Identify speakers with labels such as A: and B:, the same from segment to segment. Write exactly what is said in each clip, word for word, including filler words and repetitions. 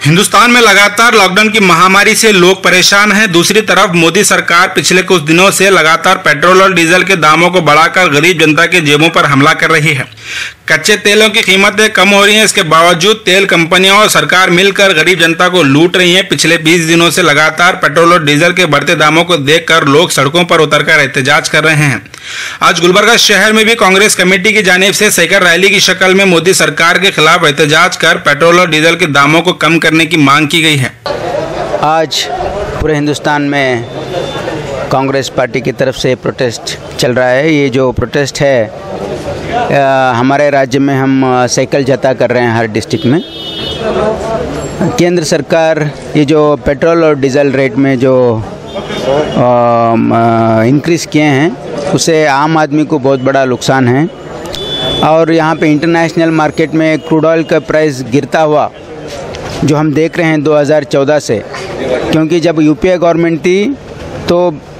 A: हिंदुस्तान में लगातार लॉकडाउन की महामारी से लोग परेशान हैं। दूसरी तरफ मोदी सरकार पिछले कुछ दिनों से लगातार पेट्रोल और डीजल के दामों को बढ़ाकर गरीब जनता के जेबों पर हमला कर रही है। कच्चे तेलों की कीमतें कम हो रही हैं, इसके बावजूद तेल कंपनियां और सरकार मिलकर गरीब जनता को लूट रही हैं। पिछले बीस दिनों से लगातार पेट्रोल और डीजल के बढ़ते दामों को देखकर लोग सड़कों पर उतरकर एहतजाज कर रहे हैं। आज गुलबर्गा शहर में भी कांग्रेस कमेटी की जानिब से साइकिल रैली की शक्ल में मोदी सरकार के खिलाफ एहतजाज कर पेट्रोल और डीजल के दामों को कम करने की मांग की गई है।
B: आज पूरे हिंदुस्तान में कांग्रेस पार्टी की तरफ से प्रोटेस्ट चल रहा है। ये जो प्रोटेस्ट है आ, हमारे राज्य में हम साइकिल जता कर रहे हैं हर डिस्ट्रिक्ट में। केंद्र सरकार ये जो पेट्रोल और डीजल रेट में जो इंक्रीज़ किए हैं उससे आम आदमी को बहुत बड़ा नुकसान है। और यहाँ पे इंटरनेशनल मार्केट में क्रूड ऑयल का प्राइस गिरता हुआ जो हम देख रहे हैं दो हज़ार चौदह से, क्योंकि जब यूपीए गवर्नमेंट थी तो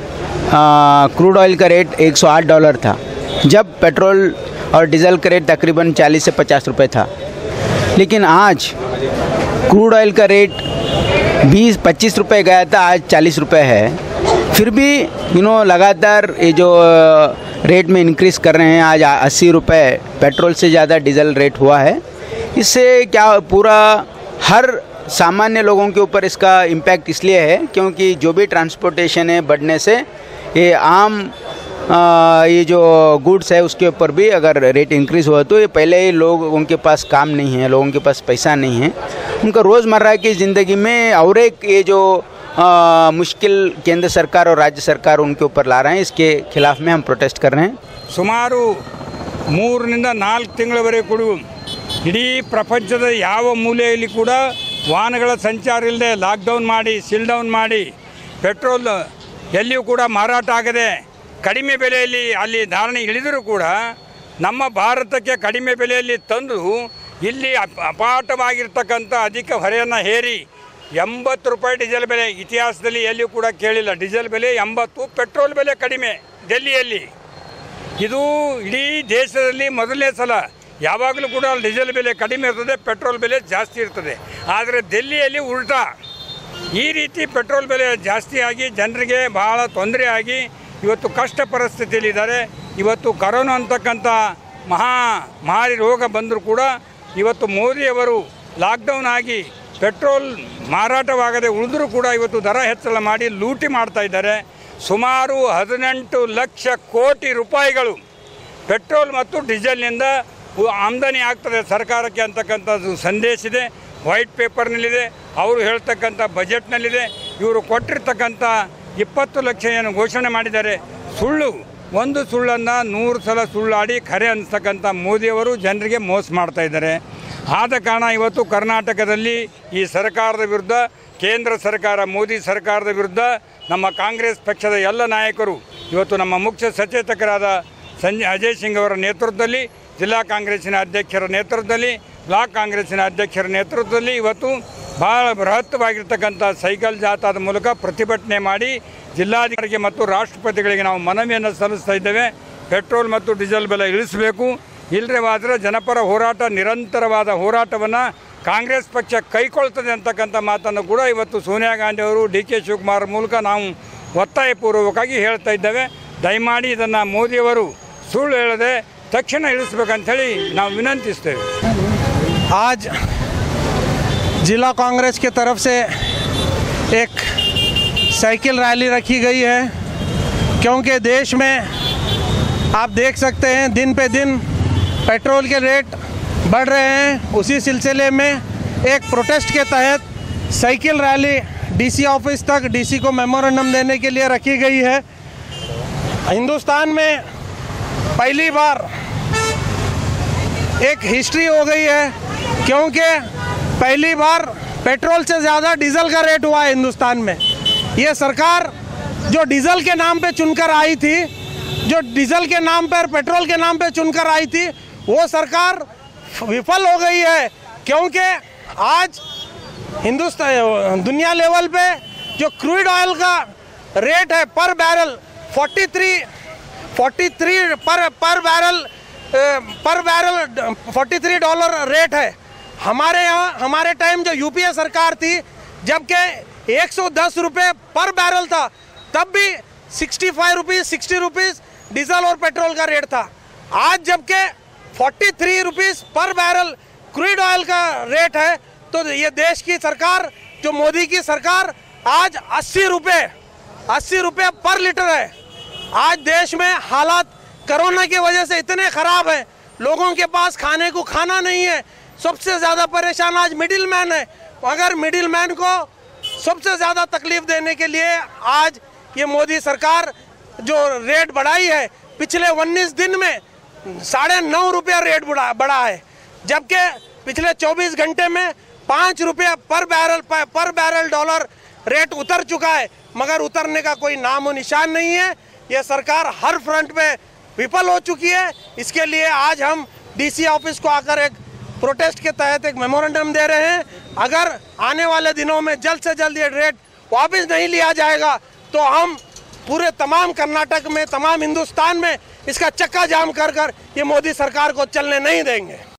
B: क्रूड ऑयल का रेट एक सौ आठ डॉलर था, जब पेट्रोल और डीजल का रेट तकरीबन चालीस से पचास रुपए था। लेकिन आज क्रूड ऑयल का रेट बीस पच्चीस रुपए गया था, आज चालीस रुपए है। फिर भी यू नो लगातार ये जो रेट में इंक्रीज़ कर रहे हैं। आज अस्सी रुपए पेट्रोल से ज़्यादा डीजल रेट हुआ है। इससे क्या पूरा हर सामान्य लोगों के ऊपर इसका इम्पैक्ट इसलिए है क्योंकि जो भी ट्रांसपोर्टेशन है बढ़ने से ये आम आ, ये जो गुड्स है उसके ऊपर भी अगर रेट इंक्रीज़ हुआ तो ये पहले ही लोगों के पास काम नहीं है, लोगों के पास पैसा नहीं है, उनका रोज़मर्रा की ज़िंदगी में और एक ये जो आ, मुश्किल केंद्र सरकार और राज्य सरकार उनके ऊपर ला रहे हैं, इसके खिलाफ में हम प्रोटेस्ट कर रहे हैं।
C: ಸುಮಾರು ಮೂರರಿಂದ ನಾಲ್ಕು ತಿಂಗಳವರೆಗೆ ಕೂಡ ಇಡೀ ಪ್ರಪಂಚದ ಯಾವ ಮೂಲೆಯಲ್ಲಿ ಕೂಡ ವಾಹನಗಳ ಸಂಚಾರ ಇಲ್ಲದೆ ಲಾಕ್ಡೌನ್ ಮಾಡಿ ಸೀಲ್ ಡೌನ್ ಮಾಡಿ ಪೆಟ್ರೋಲ್ ಎಲ್ಲಿಯೂ ಕೂಡ ಮಾರಾಟ ಆಗದೆ ಕಡಿಮೆ ಬೆಲೆಯಲ್ಲಿ ಅಲ್ಲಿ ಧಾರಣೆ ಇಳಿದರೂ ಕೂಡ ನಮ್ಮ ಭಾರತಕ್ಕೆ ಕಡಿಮೆ ಬೆಲೆಯಲ್ಲಿ ತಂದು ಇಲ್ಲಿ ಅಪಾಟವಾಗಿರ್ತಕ್ಕಂಥ ಅಧಿಕ ಹೊರೆಯನ್ನು ಹೇರಿ ಎಂಬತ್ತು ರೂಪಾಯಿ ಡೀಸೆಲ್ ಬೆಲೆ ಇತಿಹಾಸದಲ್ಲಿ ಎಲ್ಲಿಯೂ ಕೂಡ ಕೇಳಿಲ್ಲ. ಡೀಸೆಲ್ ಬೆಲೆ ಎಂಬತ್ತು, ಪೆಟ್ರೋಲ್ ಬೆಲೆ ಕಡಿಮೆ ಡೆಲ್ಲಿಯಲ್ಲಿ. ಇದು ಇಡೀ ದೇಶದಲ್ಲಿ ಮೊದಲನೇ ಸಲ. ಯಾವಾಗಲೂ ಕೂಡ ಡೀಸೆಲ್ ಬೆಲೆ ಕಡಿಮೆ ಇರ್ತದೆ, ಪೆಟ್ರೋಲ್ ಬೆಲೆ ಜಾಸ್ತಿ ಇರ್ತದೆ. ಆದರೆ ದಿಲ್ಲಿಯಲ್ಲಿ ಉಲ್ಟಾ ಈ ರೀತಿ ಪೆಟ್ರೋಲ್ ಬೆಲೆ ಜಾಸ್ತಿ ಆಗಿ ಜನರಿಗೆ ಭಾಳ ತೊಂದರೆ ಆಗಿ ಇವತ್ತು ಕಷ್ಟ ಪರಿಸ್ಥಿತಿಯಲ್ಲಿದ್ದಾರೆ. ಇವತ್ತು ಕರೋನಾ ಅಂತಕ್ಕಂಥ ಮಹಾ ಮಾರಿ ರೋಗ ಬಂದರೂ ಕೂಡ ಇವತ್ತು ಮೋದಿಯವರು ಲಾಕ್ಡೌನ್ ಆಗಿ ಪೆಟ್ರೋಲ್ ಮಾರಾಟವಾಗದೆ ಉಳಿದರೂ ಕೂಡ ಇವತ್ತು ದರ ಹೆಚ್ಚಳ ಮಾಡಿ ಲೂಟಿ ಮಾಡ್ತಾ ಇದ್ದಾರೆ. ಸುಮಾರು ಹದಿನೆಂಟು ಲಕ್ಷ ಕೋಟಿ ರೂಪಾಯಿಗಳು ಪೆಟ್ರೋಲ್ ಮತ್ತು ಡೀಸೆಲ್ನಿಂದ ಆಮದನಿ ಆಗ್ತದೆ ಸರ್ಕಾರಕ್ಕೆ ಅಂತಕ್ಕಂಥದ್ದು ಸಂದೇಶ ಇದೆ, ವೈಟ್ ಪೇಪರ್ನಲ್ಲಿದೆ, ಅವರು ಹೇಳ್ತಕ್ಕಂಥ ಬಜೆಟ್ನಲ್ಲಿದೆ. ಇವರು ಕೊಟ್ಟಿರ್ತಕ್ಕಂಥ ಇಪ್ಪತ್ತು ಲಕ್ಷ ಏನು ಘೋಷಣೆ ಮಾಡಿದ್ದಾರೆ ಸುಳ್ಳು. ಒಂದು ಸುಳ್ಳನ್ನು ನೂರು ಸಲ ಸುಳ್ಳಾಡಿ ಖರೆ ಅನ್ನಿಸ್ತಕ್ಕಂಥ ಮೋದಿಯವರು ಜನರಿಗೆ ಮೋಸ ಮಾಡ್ತಾ ಇದ್ದಾರೆ. ಆದ ಕಾರಣ ಇವತ್ತು ಕರ್ನಾಟಕದಲ್ಲಿ ಈ ಸರ್ಕಾರದ ವಿರುದ್ಧ, ಕೇಂದ್ರ ಸರ್ಕಾರ ಮೋದಿ ಸರ್ಕಾರದ ವಿರುದ್ಧ ನಮ್ಮ ಕಾಂಗ್ರೆಸ್ ಪಕ್ಷದ ಎಲ್ಲ ನಾಯಕರು ಇವತ್ತು ನಮ್ಮ ಮುಖ್ಯ ಸಚೇತಕರಾದ ಸಂಜಯ್ ಅಜಯ್ ಸಿಂಗ್ ಅವರ ನೇತೃತ್ವದಲ್ಲಿ, ಜಿಲ್ಲಾ ಕಾಂಗ್ರೆಸ್ಸಿನ ಅಧ್ಯಕ್ಷರ ನೇತೃತ್ವದಲ್ಲಿ, ಬ್ಲಾಕ್ ಕಾಂಗ್ರೆಸ್ಸಿನ ಅಧ್ಯಕ್ಷರ ನೇತೃತ್ವದಲ್ಲಿ ಇವತ್ತು ಭಾಳ ಬೃಹತ್ತವಾಗಿರ್ತಕ್ಕಂಥ ಸೈಕಲ್ ಜಾಥಾದ ಮೂಲಕ ಪ್ರತಿಭಟನೆ ಮಾಡಿ ಜಿಲ್ಲಾಧಿಕಾರಿಗೆ ಮತ್ತು ರಾಷ್ಟ್ರಪತಿಗಳಿಗೆ ನಾವು ಮನವಿಯನ್ನು ಸಲ್ಲಿಸ್ತಾ ಇದ್ದೇವೆ. ಪೆಟ್ರೋಲ್ ಮತ್ತು ಡೀಸೆಲ್ ಬೆಲೆ ಇಳಿಸಬೇಕು, ಇಲ್ಲವಾದರೆ ಜನಪರ ಹೋರಾಟ, ನಿರಂತರವಾದ ಹೋರಾಟವನ್ನು ಕಾಂಗ್ರೆಸ್ ಪಕ್ಷ ಕೈಗೊಳ್ತದೆ ಅಂತಕ್ಕಂಥ ಮಾತನ್ನು ಕೂಡ ಇವತ್ತು ಸೋನಿಯಾ ಗಾಂಧಿ ಅವರು ಡಿ ಕೆ ಶಿವಕುಮಾರ್ ಮೂಲಕ ನಾವು ಒತ್ತಾಯಪೂರ್ವಕವಾಗಿ ಹೇಳ್ತಾ ಇದ್ದೇವೆ. ದಯಮಾಡಿ ಇದನ್ನು ಮೋದಿಯವರು ಸುಳ್ಳು ಹೇಳದೆ ತಕ್ಷಣ ಇಳಿಸಬೇಕಂತೇಳಿ ನಾವು ವಿನಂತಿಸ್ತೇವೆ.
D: आज जिला कांग्रेस के तरफ से एक साइकिल रैली रखी गई है, क्योंकि देश में आप देख सकते हैं दिन पे दिन पेट्रोल के रेट बढ़ रहे हैं। उसी सिलसिले में एक प्रोटेस्ट के तहत साइकिल रैली डीसी ऑफिस तक डीसी को मेमोरेंडम देने के लिए रखी गई है। हिंदुस्तान में पहली बार एक हिस्ट्री हो गई है, क्योंकि पहली बार पेट्रोल से ज़्यादा डीजल का रेट हुआ है हिंदुस्तान में। ये सरकार जो डीजल के नाम पे चुनकर आई थी, जो डीजल के नाम पर पेट्रोल के नाम पे चुनकर आई थी, वो सरकार विफल हो गई है। क्योंकि आज हिंदुस्तान दुनिया लेवल पे जो क्रूड ऑयल का रेट है पर बैरल तैंतालीस तैंतालीस पर पर बैरल पर बैरल तैंतालीस डॉलर रेट है। हमारे यहाँ हमारे टाइम जो यूपीए सरकार थी, जबकि एक सौ दस रुपये पर बैरल था, तब भी पैंसठ रुपीस साठ रुपीस डीजल और पेट्रोल का रेट था। आज जबकि तैंतालीस रुपीस पर बैरल क्रूड ऑयल का रेट है, तो ये देश की सरकार, जो मोदी की सरकार, आज अस्सी रुपये अस्सी रुपये पर लीटर है। आज देश में हालात कोरोना की वजह से इतने ख़राब हैं, लोगों के पास खाने को खाना नहीं है। सबसे ज़्यादा परेशान आज मिडिल मैन है। अगर मिडिल मैन को सबसे ज़्यादा तकलीफ देने के लिए आज ये मोदी सरकार जो रेट बढ़ाई है, पिछले उन्नीस दिन में साढ़े नौ रुपया रेट बढ़ा बढ़ा है, जबकि पिछले चौबीस घंटे में पाँच रुपये पर बैरल पर बैरल डॉलर रेट उतर चुका है, मगर उतरने का कोई नामो निशान नहीं है। ये सरकार हर फ्रंट पे विफल हो चुकी है। इसके लिए आज हम डीसी ऑफिस को आकर एक प्रोटेस्ट के तहत एक मेमोरेंडम दे रहे हैं। अगर आने वाले दिनों में जल्द से जल्द ये रेट वापस नहीं लिया जाएगा तो हम पूरे तमाम कर्नाटक में, तमाम हिंदुस्तान में इसका चक्का जाम कर कर ये मोदी सरकार को चलने नहीं देंगे।